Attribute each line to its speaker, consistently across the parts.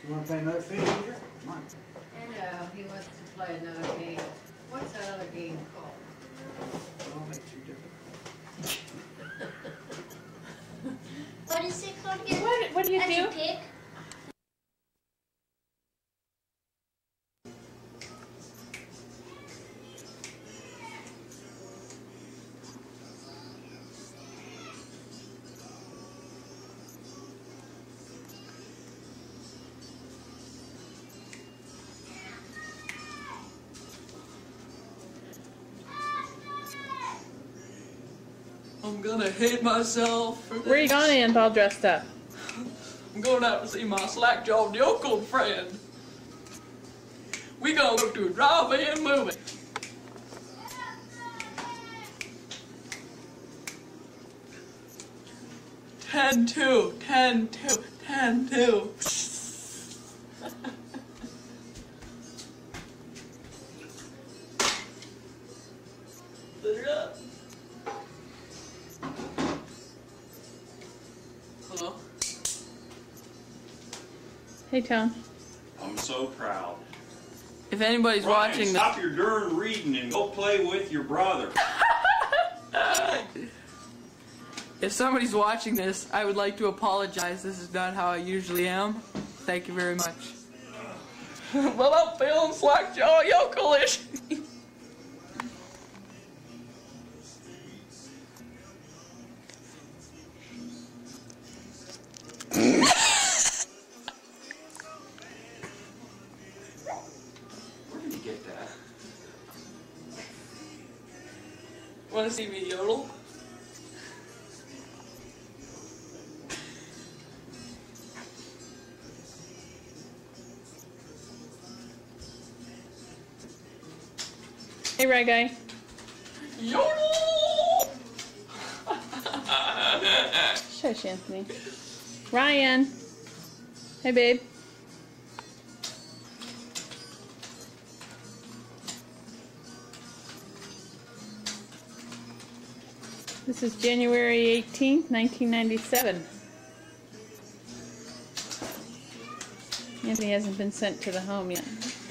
Speaker 1: You want to play another thing here? Come on.
Speaker 2: No, he wants to play another game. What's that other game called?
Speaker 1: I'll make two different.
Speaker 3: What is it called again?
Speaker 4: What do you do?
Speaker 3: That's a pig.
Speaker 5: I'm gonna hate myself for this.
Speaker 4: Where are you going, Aunt, all dressed up?
Speaker 5: I'm going out to see my slack-jawed yokel friend. We gonna go to a drive-in movie. Ten two. Put it up. Hello?
Speaker 4: Hey, Tom.
Speaker 6: I'm so proud.
Speaker 5: If anybody's
Speaker 6: Ryan,
Speaker 5: watching
Speaker 6: stop your darn reading and go play with your brother.
Speaker 5: If somebody's watching this, I would like to apologize. This is not how I usually am. Thank you very much. But I'm feeling slack-jaw yokelish.
Speaker 6: Where did you get that?
Speaker 5: Want to see me yodel?
Speaker 4: Hey, Red Guy.
Speaker 5: Yodel!
Speaker 4: Shush, Anthony. Ryan. Hey, babe. This is January 18th, 1997. Anthony hasn't been sent to the home yet.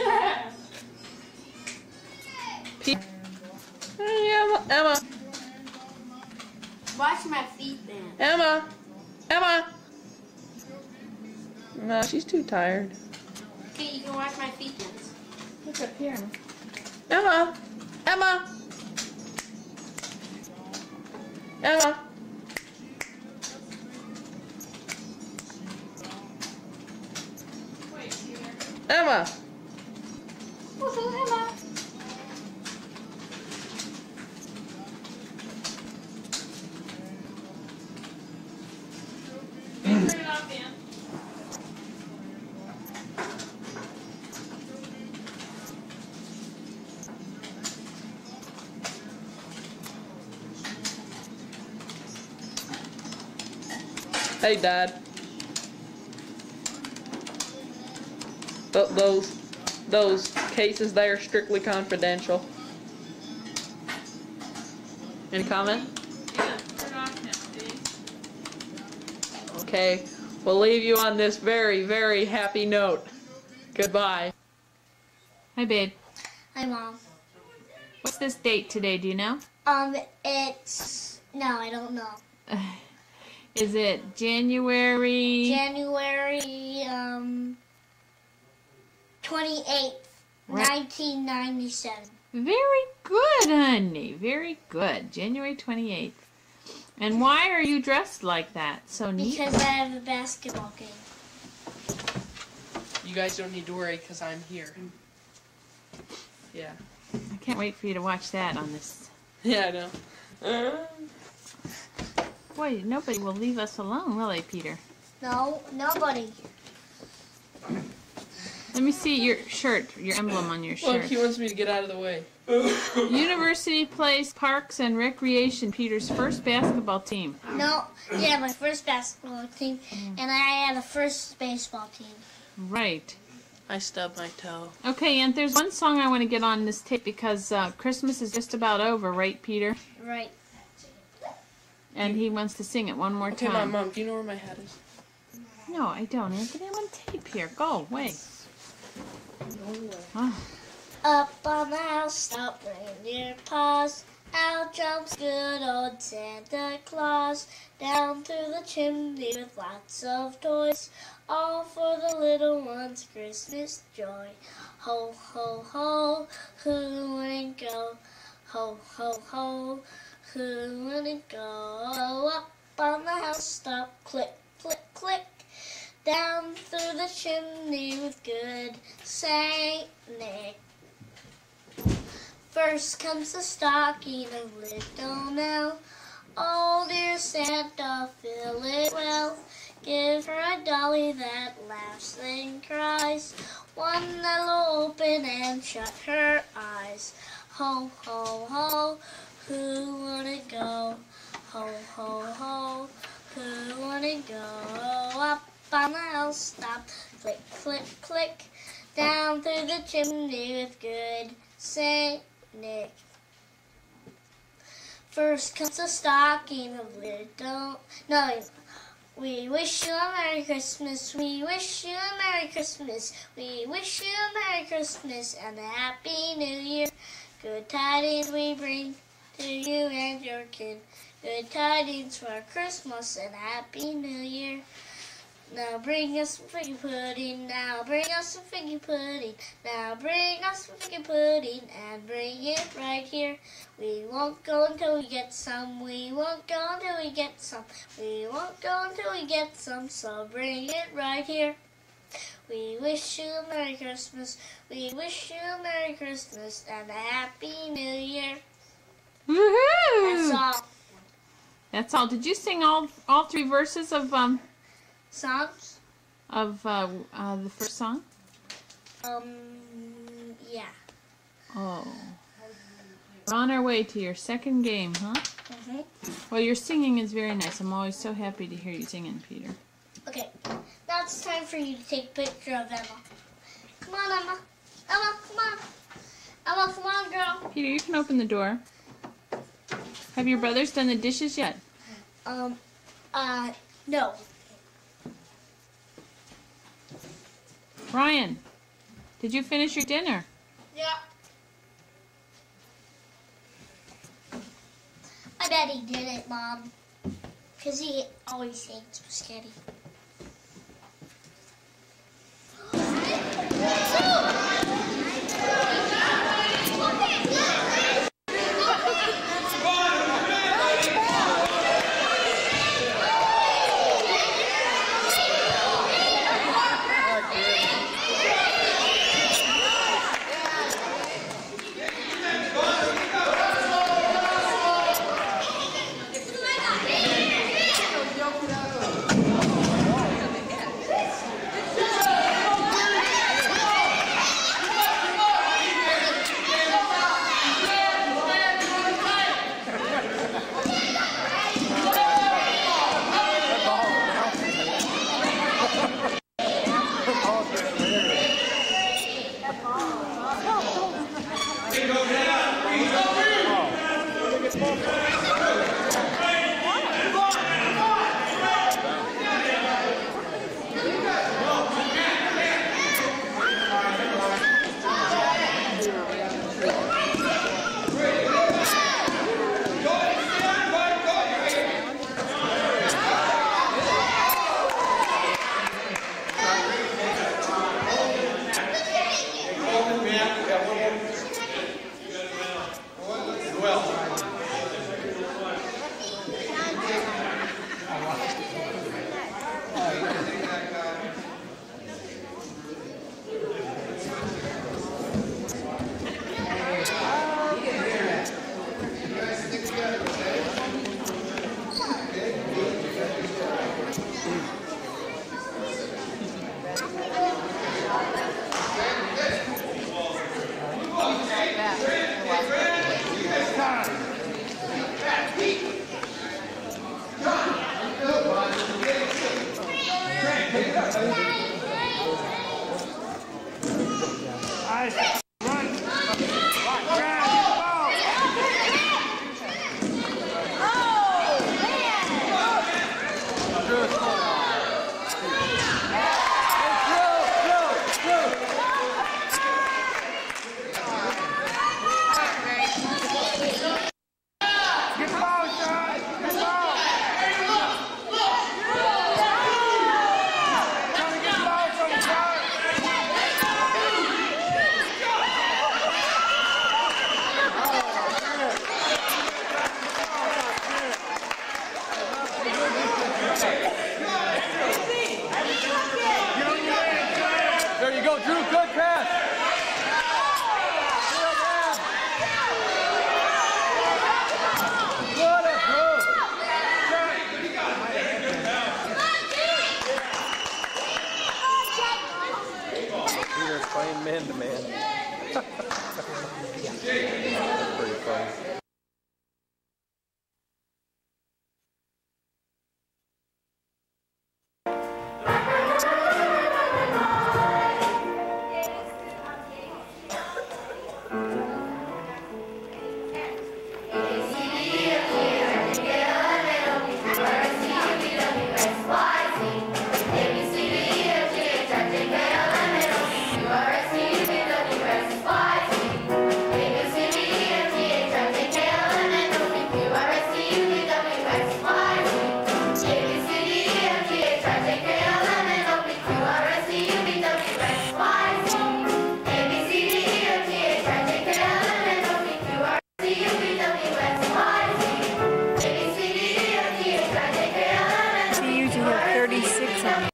Speaker 4: Hey, Emma.
Speaker 3: Watch my feet then.
Speaker 4: Emma. No, she's too tired.
Speaker 3: Okay, you can watch my feet then.
Speaker 4: Look up here. Emma. Emma.
Speaker 3: What's up, Emma?
Speaker 4: Turn it off, Dan.
Speaker 5: Hey, Dad. Those cases there are strictly confidential. Any comment?
Speaker 4: Yeah, turn it off now, please.
Speaker 5: Okay, we'll leave you on this very, very happy note. Goodbye.
Speaker 4: Hi, babe.
Speaker 3: Hi, Mom.
Speaker 4: What's this date today, do you know?
Speaker 3: No, I don't know.
Speaker 4: Is it January?
Speaker 3: January, 28th,
Speaker 4: Right.
Speaker 3: 1997.
Speaker 4: Very good, honey. Very good. January 28th. And why are you dressed like that? So neat.
Speaker 3: Because I have a basketball game.
Speaker 5: You guys don't need to worry because I'm here. Yeah.
Speaker 4: I can't wait for you to watch that on this.
Speaker 5: Yeah, I know.
Speaker 4: Boy, nobody will leave us alone, will they, Peter?
Speaker 3: No, nobody.
Speaker 4: Let me see your shirt, your emblem on your
Speaker 5: Look,
Speaker 4: shirt.
Speaker 5: he wants me to get out of the way.
Speaker 4: University Place Parks and Recreation, Peter's first basketball team.
Speaker 3: No, yeah, my first basketball team, and I had a first baseball team.
Speaker 4: Right.
Speaker 5: I stubbed my toe.
Speaker 4: Okay, and there's one song I want to get on this tape because Christmas is just about over, right, Peter?
Speaker 3: Right.
Speaker 4: And he wants to sing it one more
Speaker 5: Okay,
Speaker 4: time.
Speaker 5: Mom, do you know where my hat is?
Speaker 4: No, I don't, Anthony. I'm on tape here. Go away. Oh.
Speaker 3: Up on the housetop, reindeer paws. Out jumps good old Santa Claus. Down through the chimney with lots of toys. All for the little ones' Christmas joy. Ho, ho, ho, who wouldn't go? Ho, ho, ho, who wouldn't go? Up on the housetop, click, click, click. Down through the chimney with good Saint Nick. First comes the stocking of little Nell. Oh, dear Santa, fill it well. Give her a dolly that laughs and cries. One that'll open and shut her eyes. Ho, ho, ho, who wouldn't go? Ho, ho, ho, who wouldn't go? Up on the housetop, click, click, click. Down through the chimney with good Saint Nick. First comes the stocking of little... No, we wish you a Merry Christmas. We wish you a Merry Christmas. We wish you a Merry Christmas and a Happy New Year. Good tidings we bring to you and your kin. Good tidings for Christmas and Happy New Year. Now bring us some figgy pudding, now bring us some figgy pudding, now bring us some figgy pudding and bring it right here. We won't go until we get some, we won't go until we get some, we won't go until we get some, so bring it right here. We wish you a Merry Christmas, we wish you a Merry Christmas and a Happy New Year.
Speaker 4: Woohoo!
Speaker 3: That's all.
Speaker 4: That's all. Did you sing all three verses of
Speaker 3: Songs?
Speaker 4: the first song?
Speaker 3: Yeah.
Speaker 4: Oh. We're on our way to your second game, huh?
Speaker 3: Mm-hmm.
Speaker 4: Well, your singing is very nice. I'm always so happy to hear you singing, Peter.
Speaker 3: Okay, now it's time for you to take a picture of Emma. Come on, Emma. Emma, come on. Emma, come on, girl.
Speaker 4: Peter, you can open the door. Have your brothers done the dishes yet?
Speaker 3: No.
Speaker 4: Ryan, did you finish your dinner?
Speaker 3: Yeah. I bet he didn't, Mom. Because he always hates spaghetti.
Speaker 7: have 36 on.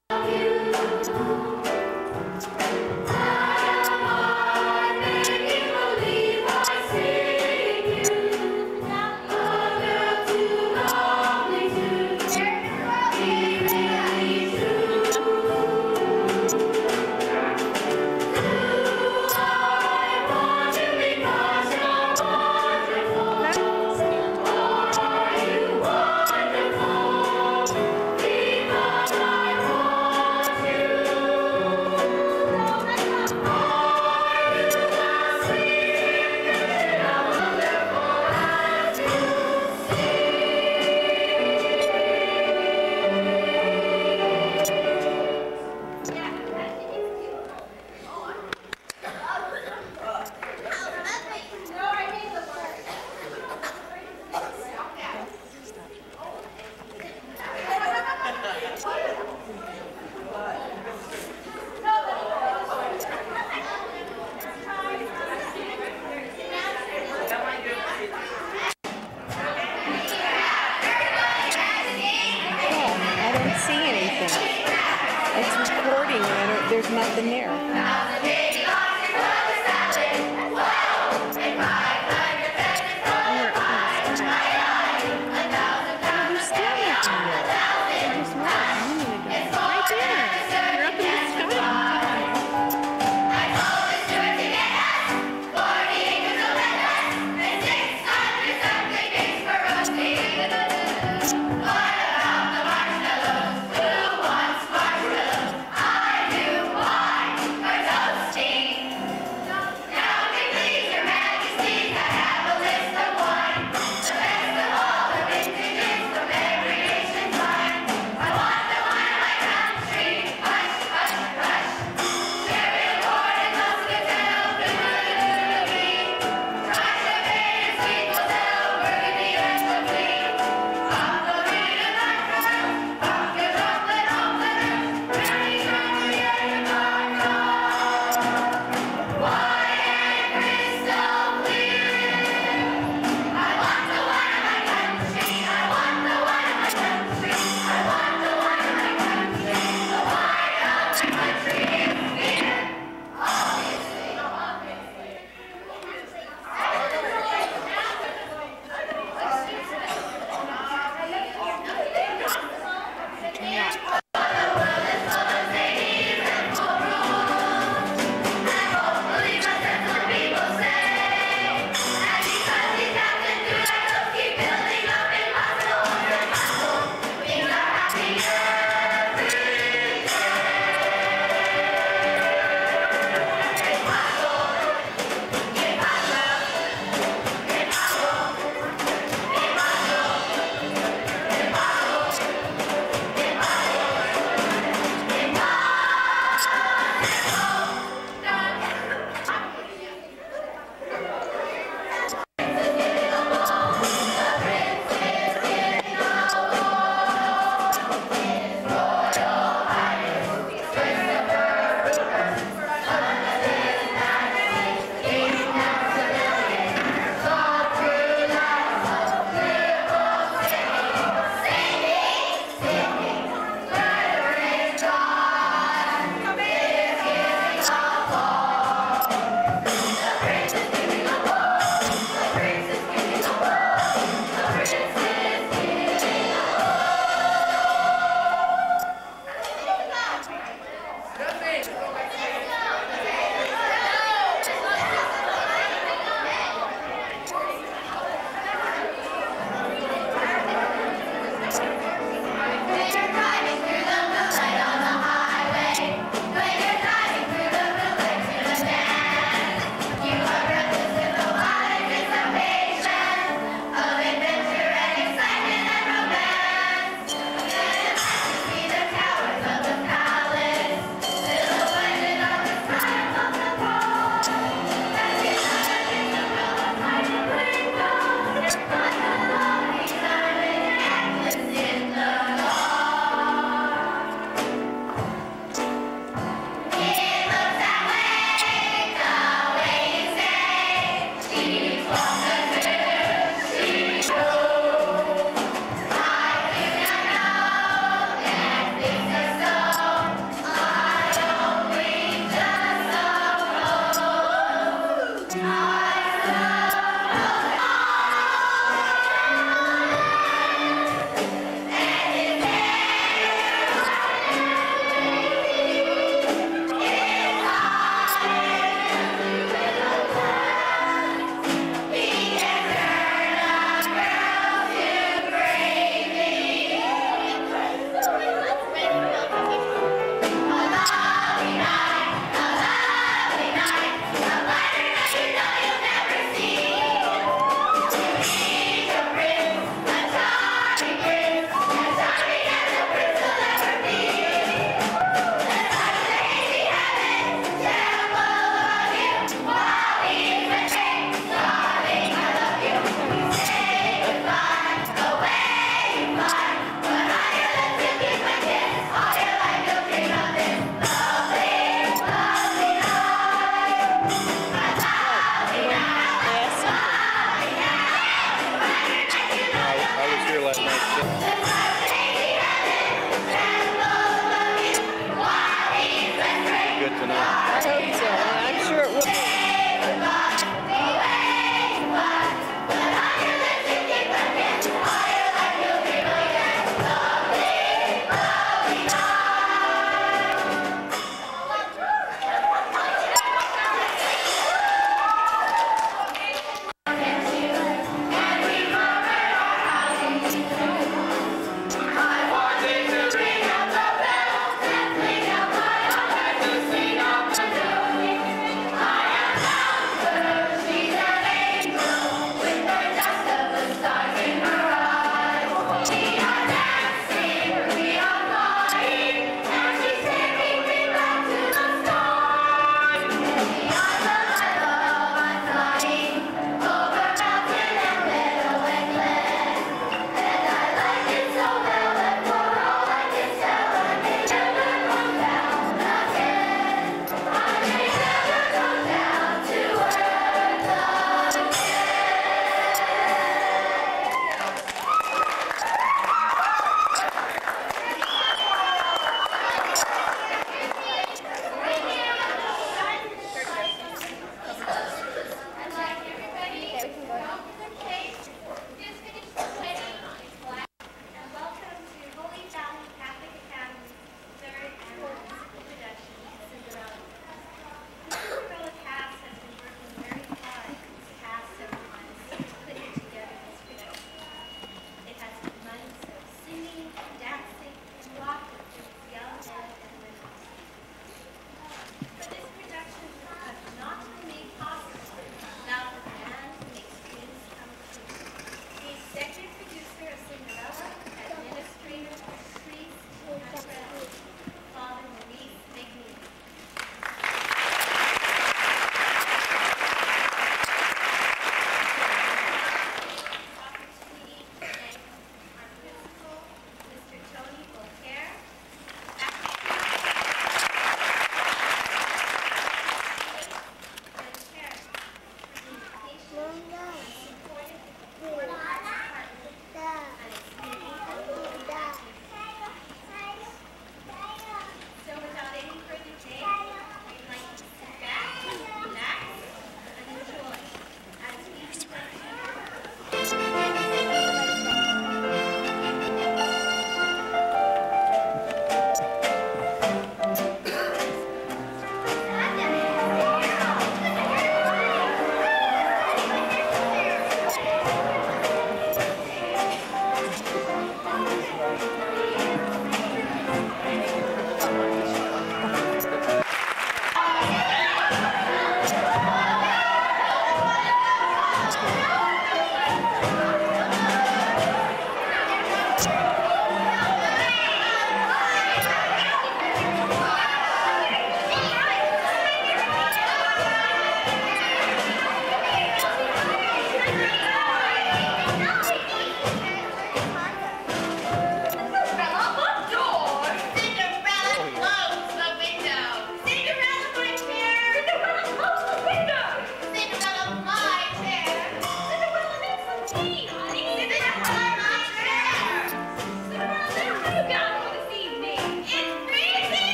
Speaker 7: It's recording and there's nothing there.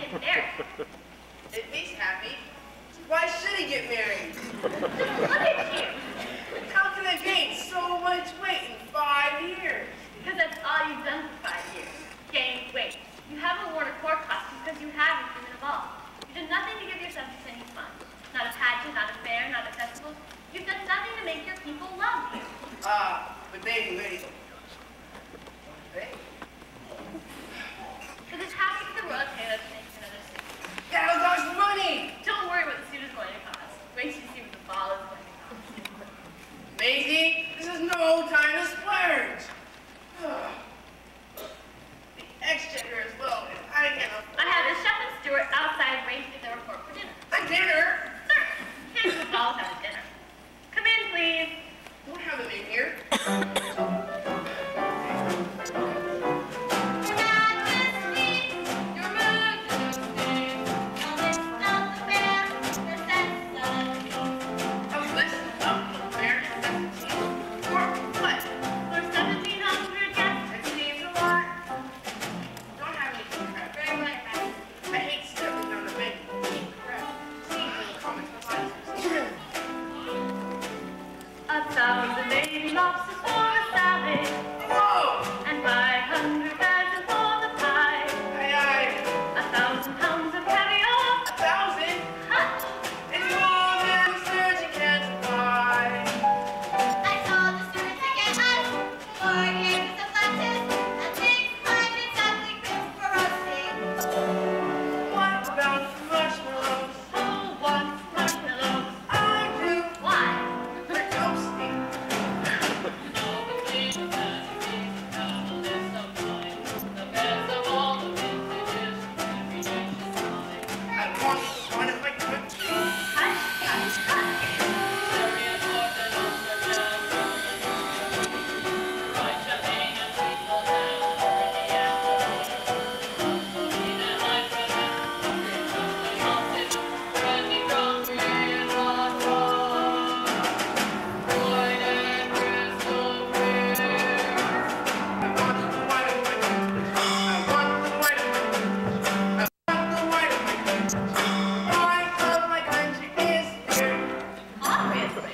Speaker 8: getting married.
Speaker 9: If he's happy, why should he get married?
Speaker 8: Look at you.
Speaker 9: How can I gain so much weight in 5 years?
Speaker 8: Because that's all you've done for 5 years. Gain weight. You haven't worn a court costume because you haven't been involved. You've done nothing to give yourself any fun. Not a pageant, not a fair, not a festival. You've done nothing to make your people love you.
Speaker 9: But they wait.
Speaker 8: Because it's half of the Royal Tailor to make another suit.
Speaker 9: That'll cost money!
Speaker 8: Don't worry what the suit is going to cost. Wait till you see what the ball is going to cost.
Speaker 9: Maisie, this is no time to splurge. The exchequer is low, and I can't afford.
Speaker 8: I have the chef and steward outside waiting at the report for dinner.
Speaker 9: A dinner?
Speaker 8: Sir, can't do a ball without a dinner. Come in, please.
Speaker 9: Don't have them in here.
Speaker 8: Lobsters for the salad.
Speaker 9: Whoa!
Speaker 8: And 500 dozen for the pie.
Speaker 9: Aye, aye.
Speaker 8: 1,000 pounds of caviar.
Speaker 9: 1,000?
Speaker 8: Huh.
Speaker 9: It's more than the surgeon can buy.
Speaker 10: I told the steward to get us 4 years of lettuce and 600 something crisps for roasting.
Speaker 9: What about the marshmallows?
Speaker 8: Who wants marshmallows?
Speaker 9: I do.
Speaker 8: Why?
Speaker 9: They're toasty. I want one of my cookies.
Speaker 8: Hush, hush, hush. Obviously.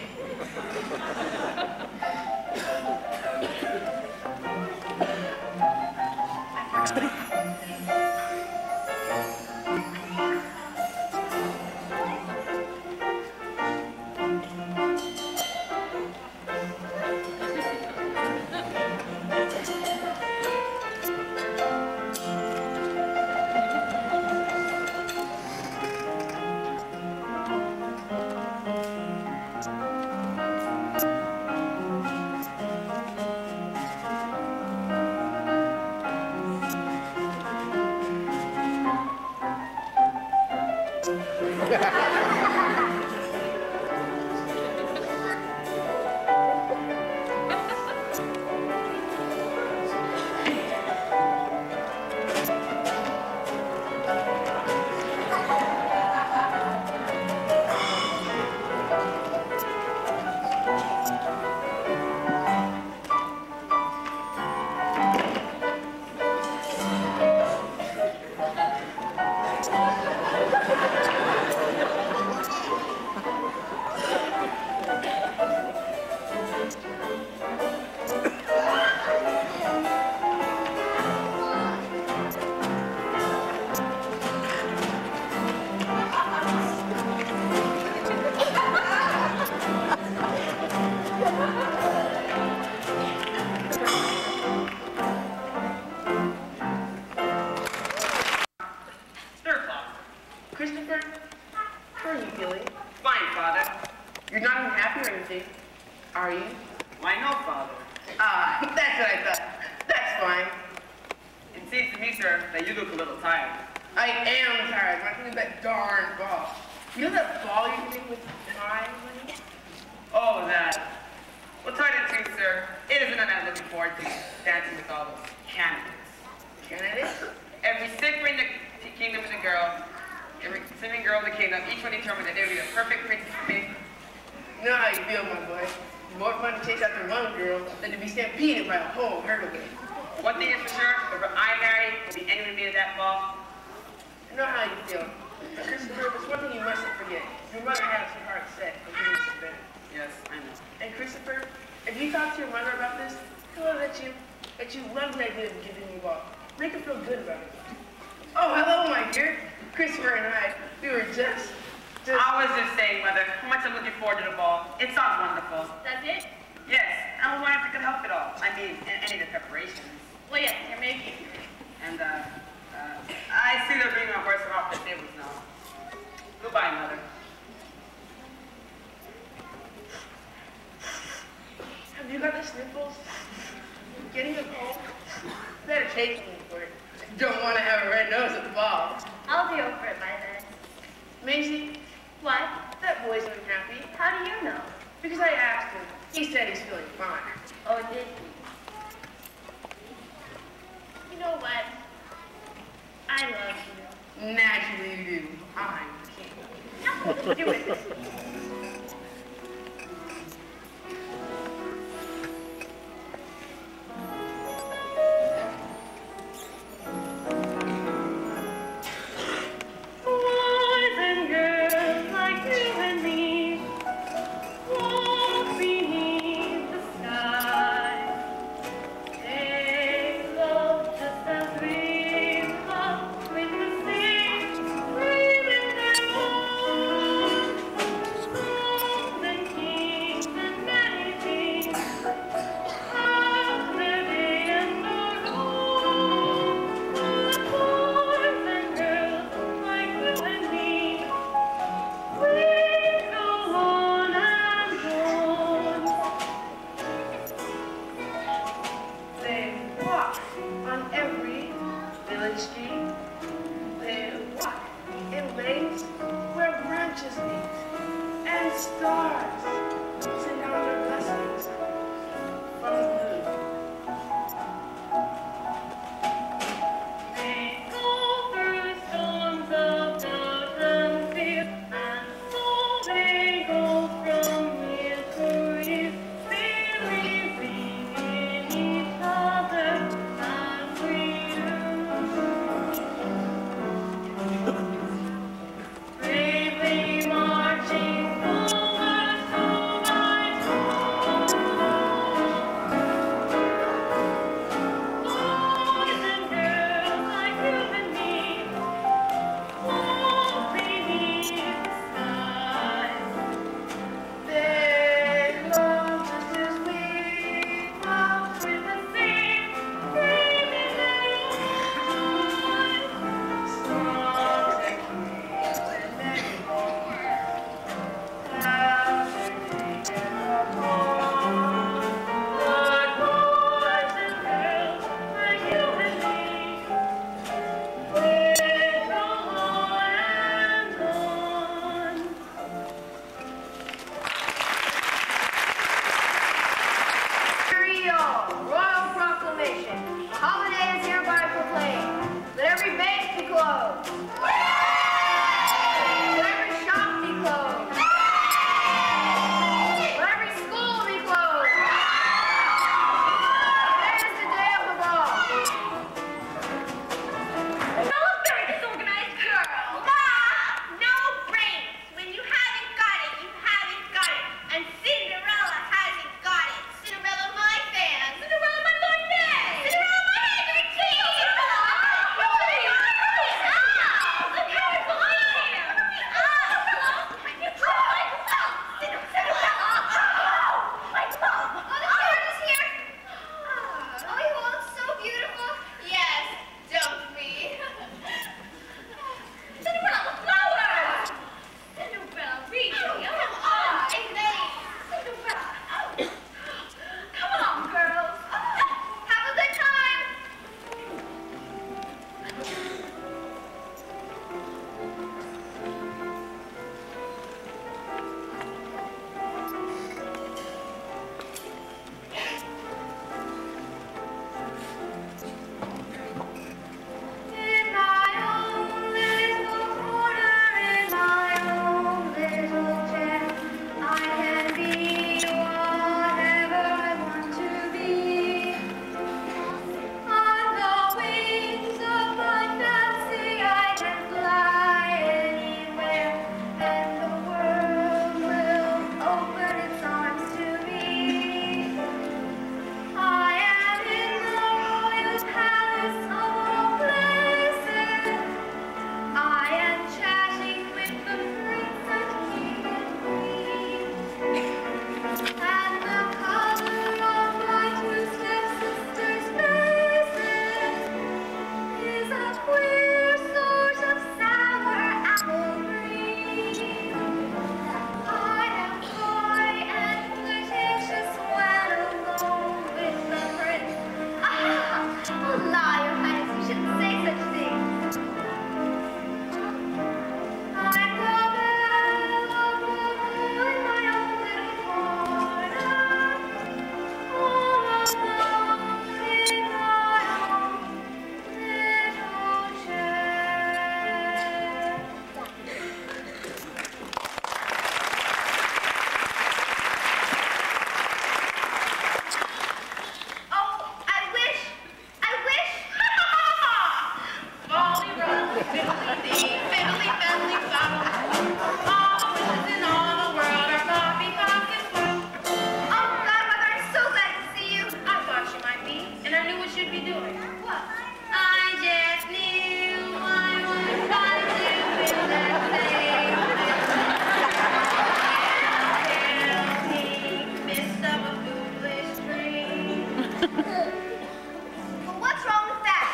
Speaker 9: Christopher, how are you feeling? Fine, Father. You're not unhappy or anything, are you?
Speaker 11: Why no, Father?
Speaker 9: That's what I thought. That's fine.
Speaker 11: It seems to me, sir, that you look a little tired.
Speaker 9: I am tired. I'm doing that darn ball. You know that ball you're doing with time?
Speaker 11: Oh, that. Well, tell you the truth, sir, it isn't that I'm looking forward to dancing with all those candidates.
Speaker 9: Candidates?
Speaker 11: Every sipper in the kingdom is a girl. Every swimming girl in the kingdom, each one determined that they would be the perfect princess for me.
Speaker 9: You know how you feel, my boy. More fun to chase after one girl than to be stampeded by a whole herd of them.
Speaker 11: One thing is for sure, whoever I marry will be anyone to me at that ball.
Speaker 9: You know how you to your mother about this, tell her that you love the idea of giving me a ball. Make her feel good about it. Oh, hello, my dear. Christopher and I, we were just...
Speaker 11: I was just saying, Mother, how much I'm looking forward to the ball. It sounds wonderful.
Speaker 8: That's it?
Speaker 11: Yes, I was wondering if I could help at all. I mean, in any of the preparations.
Speaker 8: Well, yes, here, maybe.
Speaker 11: And, I see they're bringing my horse off the tables now. Goodbye, Mother.
Speaker 9: Have you got the sniffles? Getting a cold? Better take me for it. Don't want to have a red nose at the ball.
Speaker 8: I'll be over it by then.
Speaker 9: Maisie,
Speaker 8: What?
Speaker 9: that boy's unhappy.
Speaker 8: How do you know?
Speaker 9: Because I asked him. He said he's feeling fine.
Speaker 8: Oh, did he? You know what? I love you.
Speaker 9: Naturally you do. I'm king. Do it.
Speaker 8: Boys and girls like you and me walk beneath the sky. They love just as we love with the sea breathing their own. Kings and kings and many kings have their day and their own. Boys and girls like you and me, we go on and on.
Speaker 9: They walk on every village street. They walk in lanes where branches meet and stars send out their blessings from the blue.
Speaker 8: They go through storms of doubt and fear, and so they go from year to year, believing in each other as we do.
Speaker 9: Fiddly-dee, fiddly-faddly, bottom. All the wishes in all the world are poppy-pock as well.
Speaker 10: Oh, Godmother, I'm so glad to see you.
Speaker 9: I thought you might be, and I knew what you'd be doing.
Speaker 10: What?
Speaker 9: I just knew I would find you in that same mist of a foolish dream.
Speaker 10: Well, what's wrong with that?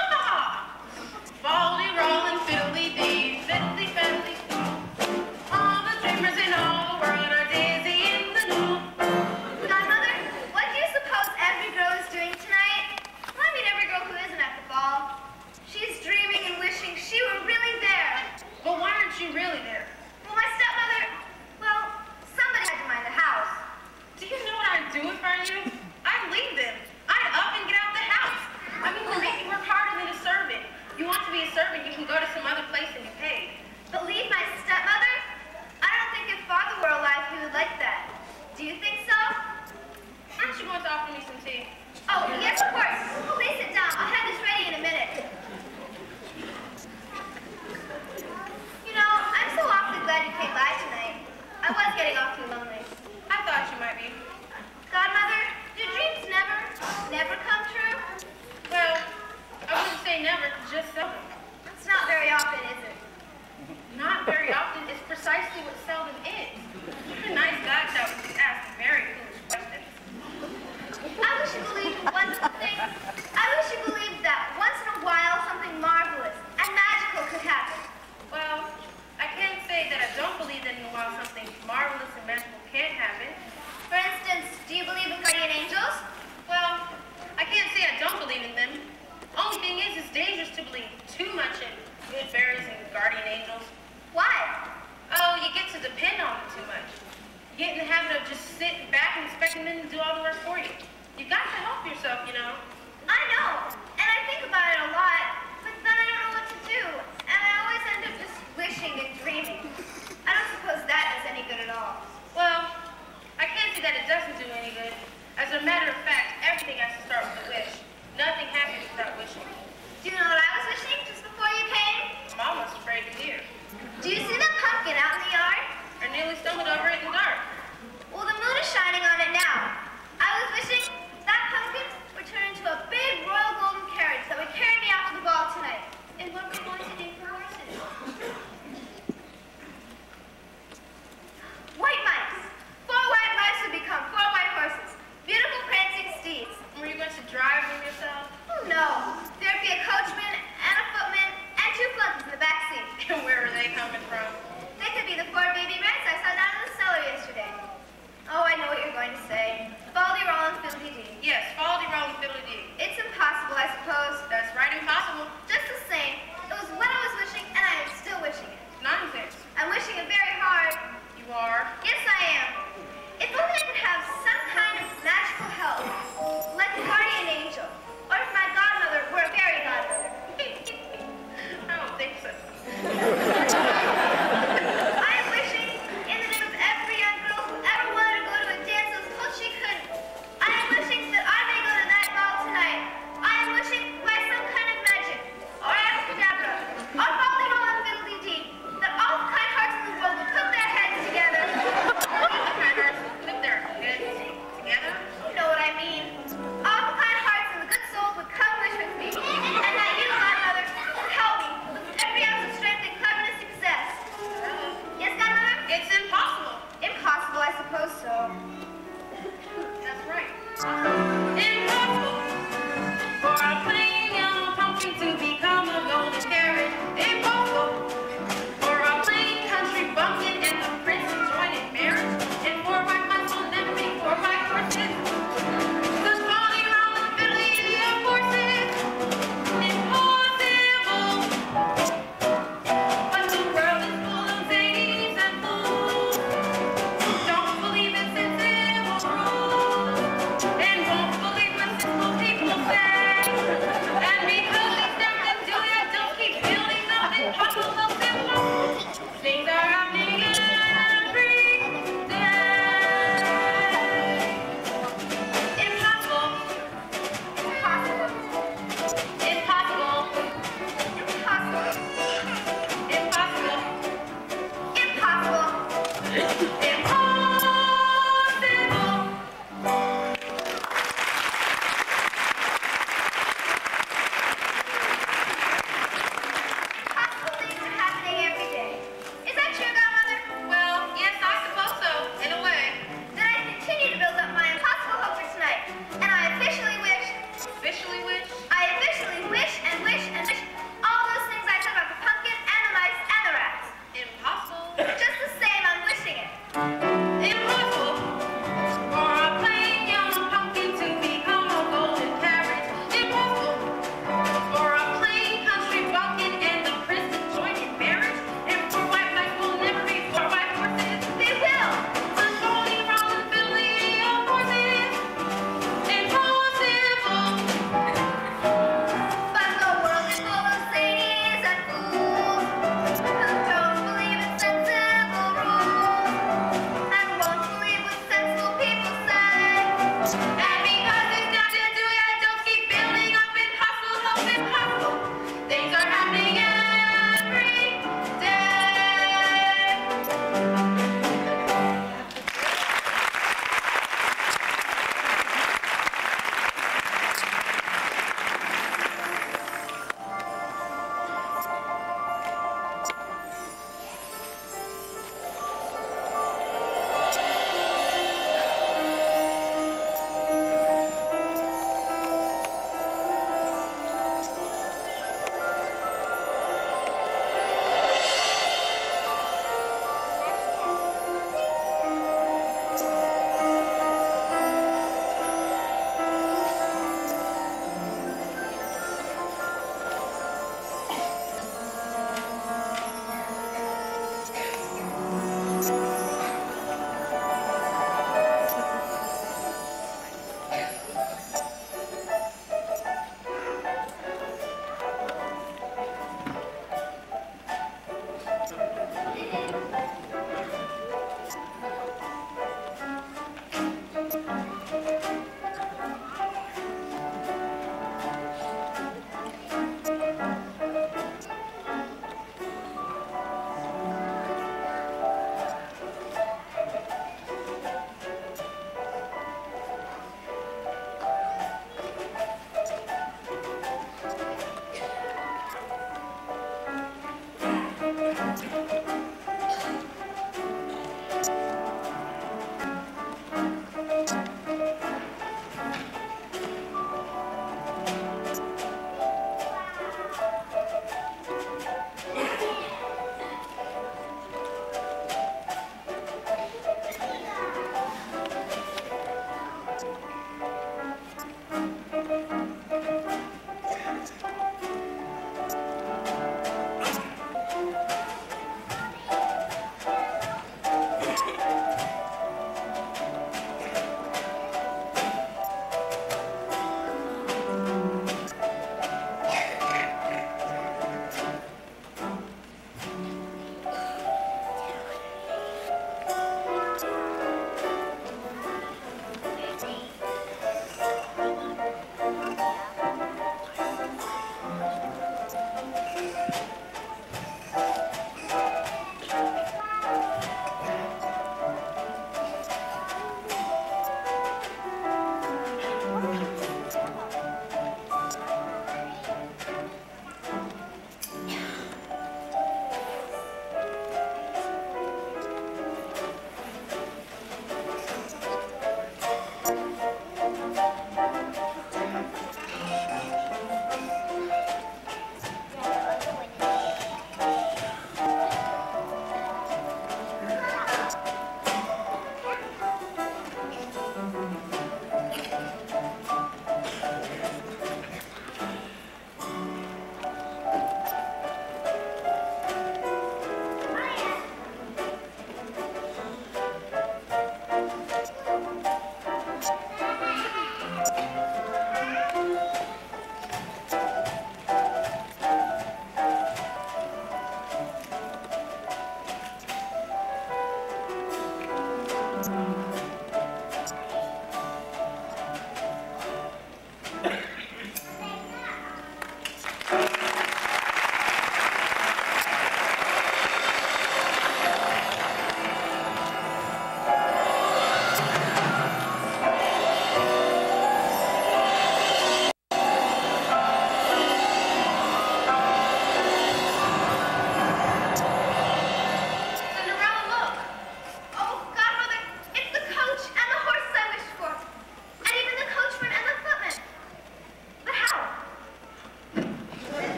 Speaker 9: Baldy rolling, fiddly-dee, fiddly-faddly. All the dreamers in all the world are dizzy in the know.
Speaker 10: Godmother, what do you suppose every girl is doing tonight? Well, I mean every girl who isn't at the ball. She's dreaming and wishing she were really there.
Speaker 9: But why aren't you really there?
Speaker 10: Well, my stepmother, well, somebody had to mind the house.
Speaker 9: Do you know what I'd do if I were you? I'd leave them. I'd up and get out the house. I mean, they make you work harder than a servant. You want to be a servant, you can go to some other place and get paid.
Speaker 10: But leave my stepmother? I don't think if Father were alive, he would like that. Do you think so?
Speaker 9: Aren't you going to offer me some tea?
Speaker 10: Oh, yes, of course. Oh, please sit down. I'll have this ready in a minute. You know, I'm so awfully glad you came by tonight. I was getting awfully lonely.
Speaker 9: I thought you might be.
Speaker 10: Godmother, do dreams never come true?
Speaker 9: Well, I wouldn't say never, just seldom.
Speaker 10: It's not very often, is it?
Speaker 9: Not very often is precisely what seldom is. You're a nice guy that would ask very foolish questions.
Speaker 10: I wish you believed in wonderful things. I wish you believed that once in a while something marvelous and magical could happen.
Speaker 9: Well, I can't say that I don't believe that in a while something marvelous and magical can happen.
Speaker 10: For instance, do you believe in guardian angels?
Speaker 9: Well, I can't say I don't believe in them. Only thing is, it's dangerous to believe too much in good fairies and guardian angels.
Speaker 10: Why?
Speaker 9: Oh, you get to depend on them too much. You get in the habit of just sitting back and expecting them to do all the work for you. You've got to help yourself, you know.
Speaker 10: I know, and I think about it a lot, but then I don't know what to do, and I always end up just wishing and dreaming. I don't suppose that does any good at all.
Speaker 9: Well, I can't say that it doesn't do any good. As a matter of fact, everything has to start with a wish. Nothing happens without wishing.
Speaker 10: Do you know what I was wishing just before you came?
Speaker 9: I'm almost afraid to hear.
Speaker 10: Do you see that pumpkin out in the yard?
Speaker 9: I nearly stumbled over it in the dark.
Speaker 10: Well, the moon is shining on it now. I was wishing that pumpkin would turn into a big royal golden carriage that would carry me out to the ball.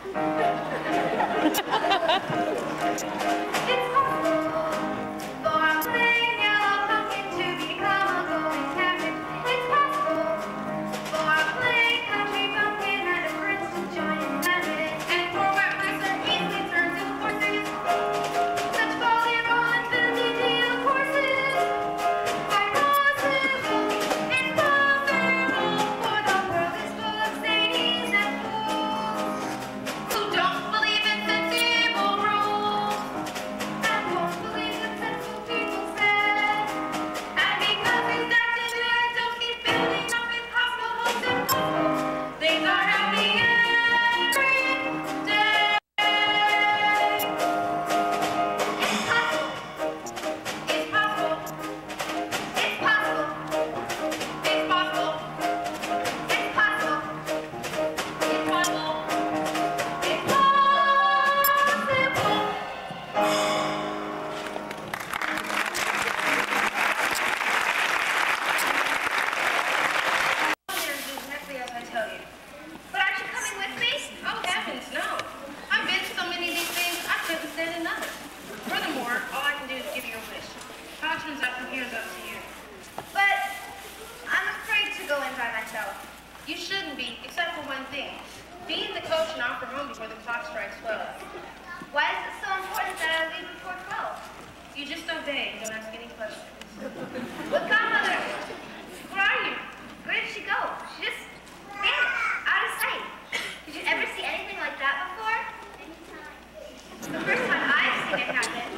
Speaker 9: You shouldn't be, except for one thing. Being the coach and off for home before the clock strikes 12.
Speaker 10: Why is it so important that I leave before 12?
Speaker 9: You just obey and don't ask any questions.
Speaker 10: But Godmother, where are you? Where did she go? She just vanished, out of sight. Did you ever see anything like that before? The first time I've seen it happen.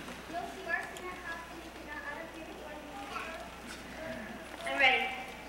Speaker 10: I'm ready.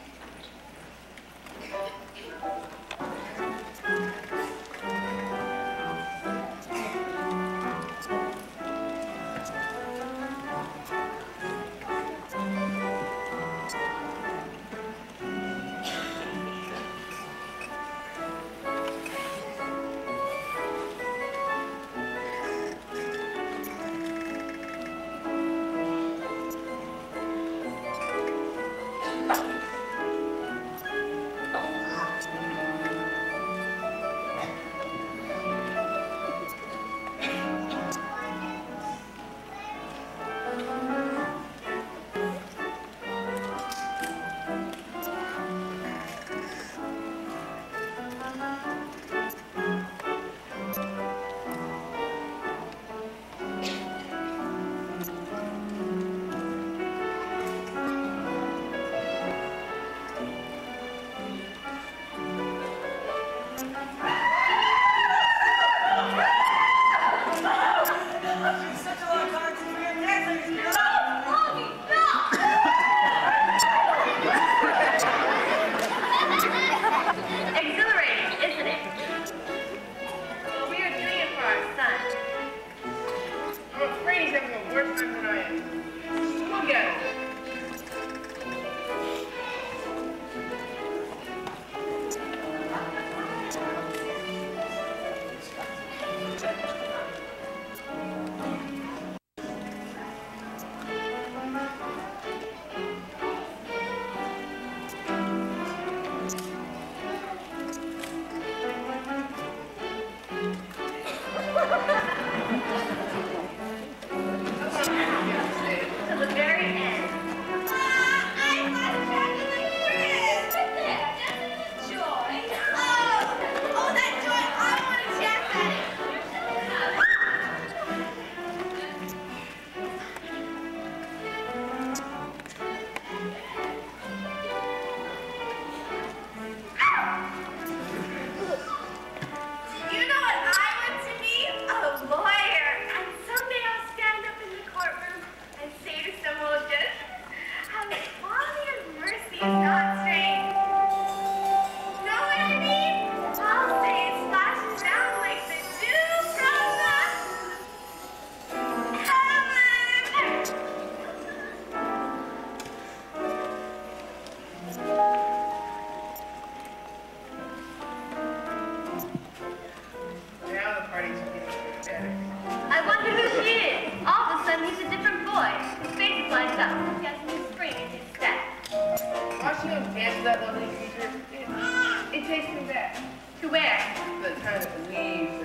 Speaker 10: I wonder who she is. All of a sudden, he's a different boy. His face is lights up. He has new spring in his step.
Speaker 9: Watching him dance to that lovely creature, it takes me back.
Speaker 11: To where?
Speaker 9: The time that we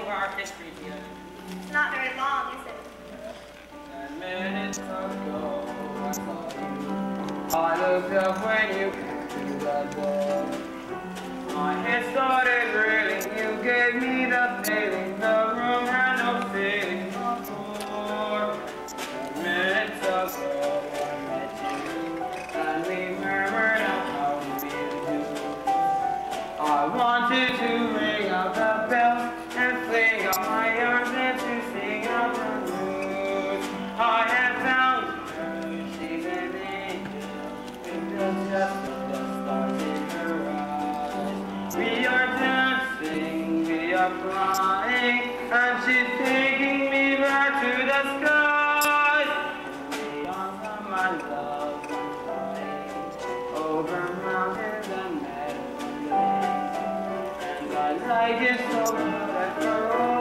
Speaker 11: over our history here.
Speaker 10: It's not very long, is it?
Speaker 11: 10 minutes ago, I saw you. I looked up when you came through the door. My head started reeling. You gave me the feeling. The room had no ceiling before. 10 minutes ago, I met you, and we murmured out how we do. I wanted to ring out the bells and fling out my arms and to sing out the news. I have found her, she's an angel, with the dust of the stars in her eyes. We are dancing, we are flying, and she's taking me back to the skies. In the arms of my love, I'm flying over mountains and meadows. I like it so much after all.